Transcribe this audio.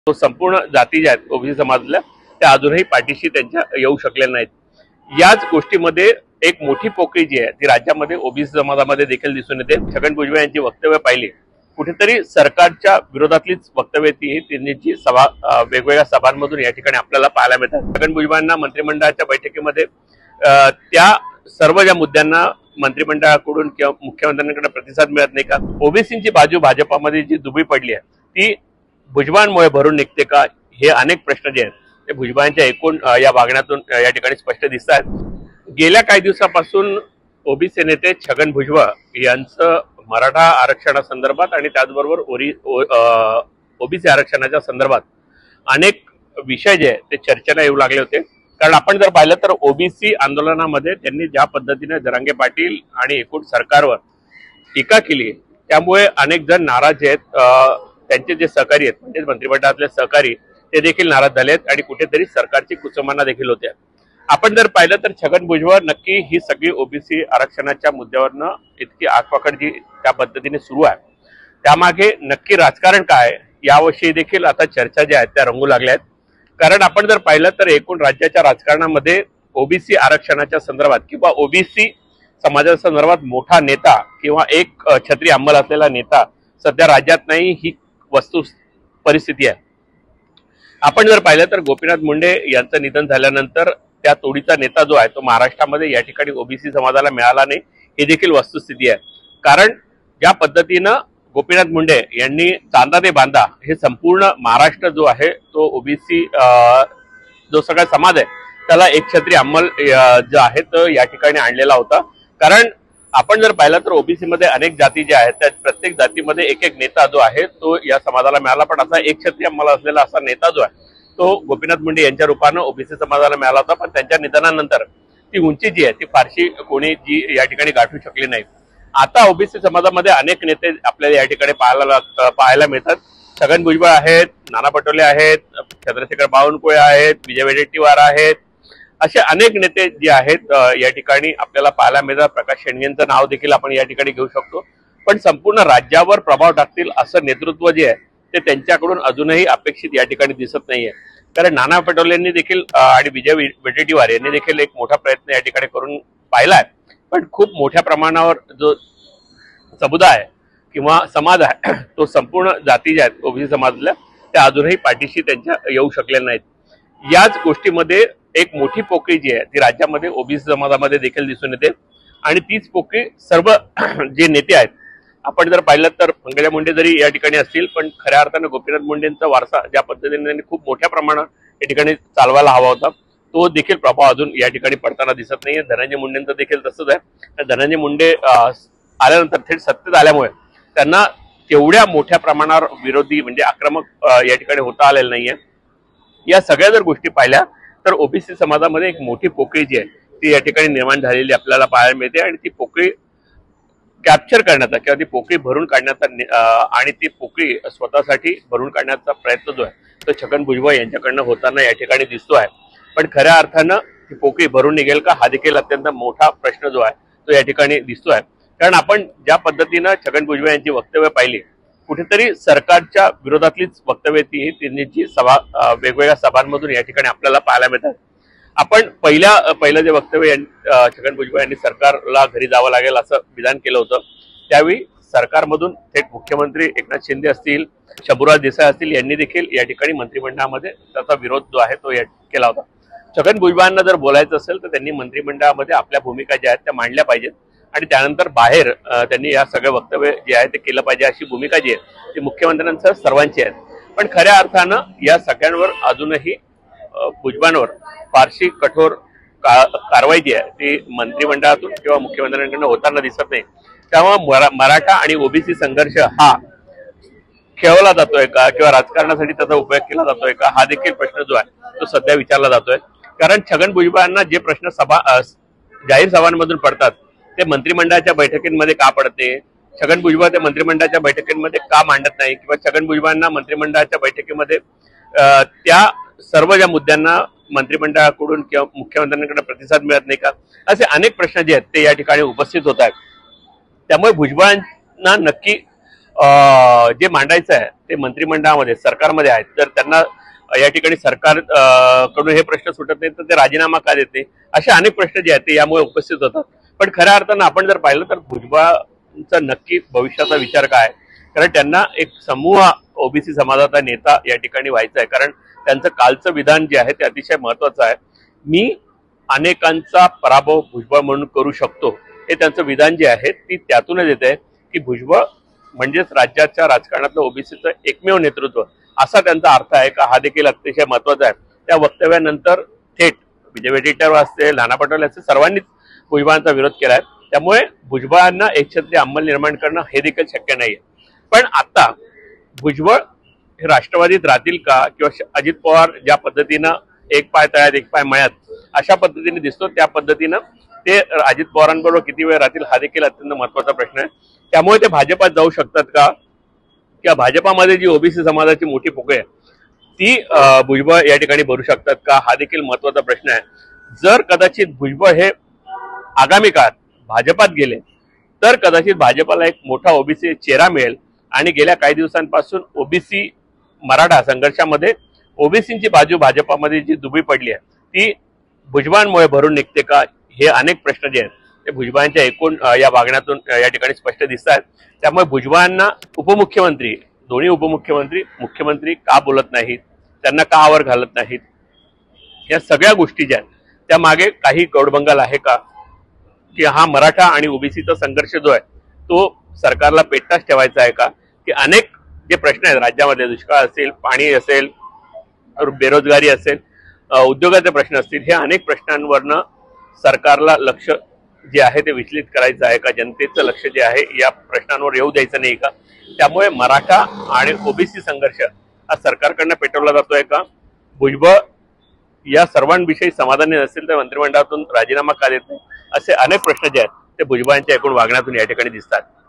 तो संपूर्ण जाती ज्या आहेत ओबीसी समाजातल्या त्या अजूनही पाठीशी त्यांच्या येऊ शकलेल्या नाहीत। याच गोष्टीमध्ये एक मोठी पोकळी जी आहे ती राज्यामध्ये ओबीसी समाजामध्ये देखील दिसून येते। छगन भुजबळ यांची वक्तव्य पाहिली कुठेतरी सरकारच्या विरोधातलीच वक्तव्य ती त्यांची सभा वेगवेगळ्या सभांमधून या ठिकाणी आपल्याला पाहायला मिळतात। छगन भुजबळांना मंत्रिमंडळाच्या बैठकीमध्ये त्या सर्व ज्या मुद्द्यांना मंत्रिमंडळाकडून किंवा मुख्यमंत्र्यांकडे प्रतिसाद मिळत नाही का, ओबीसींची बाजू भाजपामध्ये जी दुबळी पडली आहे ती भुजबळांमुळे भरून निघते का, हे अनेक प्रश्न जे आहेत ते भुजबळांच्या एकूण या वागण्यातून या ठिकाणी स्पष्ट दिसत आहेत। गेल्या काही दिवसापासून ओबीसी नेते छगन भुजबळ यांचं मराठा आरक्षणासंदर्भात आणि त्याचबरोबर ओबीसी आरक्षणाच्या संदर्भात अनेक विषय जे ते चर्चेला येऊ लागले होते। कारण आपण जर पाहिलं तर ओबीसी आंदोलनामध्ये त्यांनी ज्या पद्धतीने जरांगे पाटील आणि एकूण सरकारवर टीका केली त्यामुळे अनेक जण नाराज आहेत। त्यांचे जे सहकारी आहेत म्हणजे मंत्रिमंडळातले सहकारी ते देखील नाराज झाले आहेत आणि कुठेतरी सरकारची कुचंबना देखील होत्या। आपण जर पाहिलं तर छगन भुजबळ नक्की ही सगळी ओबीसी आरक्षणाच्या मुद्द्यावरनं इतकी आगपाखड जी त्या पद्धतीने सुरू आहे त्यामागे नक्की राजकारण काय याविषयी देखील आता चर्चा ज्या आहेत त्या रंगू लागल्या आहेत। कारण आपण जर पाहिलं तर एकूण राज्याच्या राजकारणामध्ये ओबीसी आरक्षणाच्या संदर्भात किंवा ओबीसी समाजाच्या संदर्भात मोठा नेता किंवा एक छत्री अंमल असलेला नेता सध्या राज्यात नाही ही वस्तू परिस्थिती आहे। आपण जर पाहिलं तर गोपीनाथ मुंडे यांचं निधन झाल्यानंतर त्या तोडीचा नेता जो आहे तो महाराष्ट्रामध्ये या ठिकाणी ओबीसी समाजाला मिळाला नाही ही देखील वस्तुस्थिती आहे। कारण ज्या पद्धतीनं गोपीनाथ मुंडे यांनी चांदा ते बांधा हे संपूर्ण महाराष्ट्र जो आहे तो ओबीसी जो सगळा समाज आहे त्याला एक छत्री अंमल जो आहे तो या ठिकाणी आणलेला होता। कारण आपण जर पाहिलं तर ओबीसी मध्ये अनेक जाती ज्या आहेत त्या प्रत्येक जातीमध्ये एक एक नेता जो आहे तो या समाजाला मिळाला, पण असा एक छत्री अंमल असलेला असा नेता जो आहे तो गोपीनाथ मुंडे यांच्या रूपानं ओबीसी समाजाला मिळाला होता। पण त्यांच्या निधनानंतर ती उंची जी आहे ती फारशी कोणी जी या ठिकाणी गाठू शकली नाही। आता ओबीसी समाजामध्ये अनेक नेते आपल्याला या ठिकाणी पाहायला मिळतात। छगन भुजबळ आहेत, नाना पटोले आहेत, चंद्रशेखर बावनकुळे आहेत, विजय वडेट्टीवार आहेत, असे अनेक नेते जे आहेत या ठिकाणी आपल्याला पाहायला मिळतात। प्रकाश शेंडेंचं नाव देखील आपण या ठिकाणी घेऊ शकतो। पण संपूर्ण राज्यावर प्रभाव टाकतील असं नेतृत्व जे आहे ते त्यांच्याकडून अजूनही अपेक्षित या ठिकाणी दिसत नाहीये। कारण नाना पटोलेंनी देखील आणि विजय वडेट्टीवार यांनी देखील एक मोठा प्रयत्न या ठिकाणी करून पाहिलाय, पण खूप मोठ्या प्रमाणावर जो समुदाय किंवा समाज आहे तो संपूर्ण जाती ज्या आहेत ओबीसी समाजातल्या त्या अजूनही पाठीशी त्यांच्या येऊ शकलेल्या नाहीत। याच गोष्टीमध्ये एक मोठी पोकळी जी आहे ती राज्यामध्ये ओबीसी समाजामध्ये देखील दिसून येते आणि तीच पोकळी सर्व जे नेते आहेत आपण जर पाहिलं तर पंकजा मुंडे जरी या ठिकाणी असतील पण खऱ्या अर्थानं गोपीनाथ मुंडेंचा वारसा ज्या पद्धतीने त्यांनी खूप मोठ्या प्रमाणात या ठिकाणी चालवायला हवा होता तो देखील प्रभाव अजून या ठिकाणी पडताना दिसत नाहीये। धनंजय मुंडेंचं देखील तसंच आहे। धनंजय मुंडे आल्यानंतर थेट सत्तेत आल्यामुळे त्यांना तेवढ्या मोठ्या प्रमाणावर विरोधी म्हणजे आक्रमक या ठिकाणी होता आलेलं नाहीये। या सगळ्या जर गोष्टी पाहिल्या तर ओबीसी समाजामध्ये एक मोठी पोकळी जी आहे ती या ठिकाणी निर्माण झालेली आपल्याला पाहायला मिळते आणि ती पोकळी कॅप्चर करण्याचा किंवा ती पोकळी भरून काढण्याचा आणि ती पोकळी स्वतःसाठी भरून काढण्याचा प्रयत्न जो आहे तो छगन भुजबळ यांच्याकडनं होताना या ठिकाणी दिसतो आहे। पण खऱ्या अर्थानं ती पोकळी भरून निघेल का हा देखील अत्यंत मोठा प्रश्न जो आहे तो या ठिकाणी दिसतोय। कारण आपण ज्या पद्धतीनं छगन भुजबळ यांची वक्तव्य पाहिली कुठेतरी सरकारच्या विरोधातलीच वक्तव्य ती त्यांची सभा वेगवेगळ्या सभांमधून या ठिकाणी आपल्याला पाहायला मिळतात। आपण पहिलं जे वक्तव्य छगन भुजबळ यांनी सरकारला घरी जावं लागेल असं विधान केलं होतं त्यावेळी सरकारमधून थेट मुख्यमंत्री एकनाथ शिंदे असतील, शंभूराज देसाई असतील यांनी देखील या ठिकाणी मंत्रिमंडळामध्ये त्याचा विरोध जो आहे तो केला होता। छगन भुजबळांना जर बोलायचं असेल तर त्यांनी मंत्रिमंडळामध्ये आपल्या भूमिका ज्या आहेत त्या मांडल्या पाहिजेत आणि त्यानंतर बाहेर त्यांनी या सगळं वक्तव्य जे आहे ते केलं पाहिजे अशी भूमिका जी आहे ती मुख्यमंत्र्यांसह सर्वांची आहे। पण खऱ्या अर्थानं या सगळ्यांवर अजूनही भुजबळांवर फारशी कठोर कारवाई जी आहे ती मंत्रिमंडळातून किंवा मुख्यमंत्र्यांकडून होताना दिसत नाही। त्यामुळे मराठा आणि ओबीसी संघर्ष हा खेळवला जातोय का किंवा राजकारणासाठी त्याचा उपयोग केला जातोय का हा देखील प्रश्न जो आहे तो सध्या विचारला जातोय। कारण छगन भुजबळांना जे प्रश्न जाहीर सभांमधून पडतात ते मंत्रिमंडळाच्या बैठकींमध्ये का पडते, छगन भुजबळ ते मंत्रिमंडळाच्या बैठकींमध्ये का मांडत नाही किंवा छगन भुजबळांना मंत्रिमंडळाच्या बैठकीमध्ये त्या सर्व ज्या मुद्द्यांना मंत्रिमंडळाकडून किंवा मुख्यमंत्र्यांकडे प्रतिसाद मिळत नाही का, असे अनेक प्रश्न जे आहेत ते या ठिकाणी उपस्थित होत आहेत। त्यामुळे भुजबळांना नक्की जे मांडायचं आहे ते मंत्रिमंडळामध्ये सरकारमध्ये आहेत, तर त्यांना या ठिकाणी सरकार कडून हे प्रश्न सुटत नाही तर ते राजीनामा का देत नाही, असे अनेक प्रश्न जे आहेत ते यामुळे उपस्थित होतात. पण खऱ्या अर्थानं आपण जर पाहिलं तर भुजबळांचा नक्की भविष्याचा विचार काय, कारण त्यांना एक समूह ओबीसी समाजाचा नेता या ठिकाणी व्हायचा आहे. कारण त्यांचं कालचं विधान जे आहे ते अतिशय महत्वाचं आहे. मी अनेकांचा पराभव भुजबळ म्हणून करू शकतो, हे त्यांचं विधान जे आहे ती त्यातूनच येत आहे की भुजबळ म्हणजेच राज्याच्या राजकारणातलं ओबीसीचं एकमेव नेतृत्व, असा त्यांचा अर्थ आहे का, हा देखील अतिशय महत्वाचा आहे. त्या वक्तव्यानंतर थेट विजय वडेट्टीवार असते, नाना पटोले असते, सर्वांनीच भुजबळांचा विरोध केलाय. त्यामुळे भुजबळांना एकछत्री अंमल निर्माण करणं हे देखील शक्य नाहीये. पण आता भुजबळ हे राष्ट्रवादीत राहतील का, किंवा अजित पवार ज्या पद्धतीनं एक पाय तळ्यात एक पाय मळ्यात अशा पद्धतीने दिसतो त्या पद्धतीनं ते अजित पवारांबरोबर किती वेळ राहतील, हा देखील अत्यंत महत्वाचा प्रश्न आहे. त्यामुळे ते भाजपात जाऊ शकतात का, किंवा भाजपामध्ये जी ओबीसी समाजाची मोठी पोकळी आहे ती भुजबळ या ठिकाणी भरू शकतात का, हा देखील महत्वाचा प्रश्न आहे. जर कदाचित भुजबळ हे आगामी काळात भाजपात गेले तर कदाचित भाजपाला एक मोठा ओबीसी चेहरा मिळेल आणि गेल्या काही दिवसांपासून ओबीसी मराठा संघर्षामध्ये ओबीसींची बाजू भाजपामध्ये जी दुबळी पडली आहे ती भुजबळांमुळे भरून निघते का, हे अनेक प्रश्न जे आहेत ते भुजबळांच्या एकूण या वागण्यातून या ठिकाणी स्पष्ट दिसत आहेत. त्यामुळे भुजबळांना उपमुख्यमंत्री, दोन्ही उपमुख्यमंत्री, मुख्यमंत्री का बोलत नाहीत, त्यांना का आवर घालत नाहीत, या सगळ्या गोष्टी ज्या आहेत त्या मागे काही गौडबंगाल आहे का, की हा मराठा आणि ओबीसीचा संघर्ष जो आहे तो सरकारला पेटताच ठेवायचा आहे का, की अनेक जे प्रश्न आहेत राज्यामध्ये, दुष्काळ असेल, पाणी असेल, बेरोजगारी असेल, उद्योगाचे प्रश्न असतील, हे अनेक प्रश्नांवरनं सरकारला लक्ष जे आहे ते विचलित करायचं आहे का, जनतेचं लक्ष जे आहे या प्रश्नांवर येऊ द्यायचं नाही का. त्यामुळे मराठा आणि ओबीसी संघर्ष हा सरकारकडनं पेटवला जातोय का, भुजबळ या सर्वांविषयी समाधानी नसेल तर मंत्रिमंडळातून राजीनामा का देत नाही, असे अनेक प्रश्न जे आहेत ते भुजबळांच्या एकूण वागण्यातून या ठिकाणी दिसतात.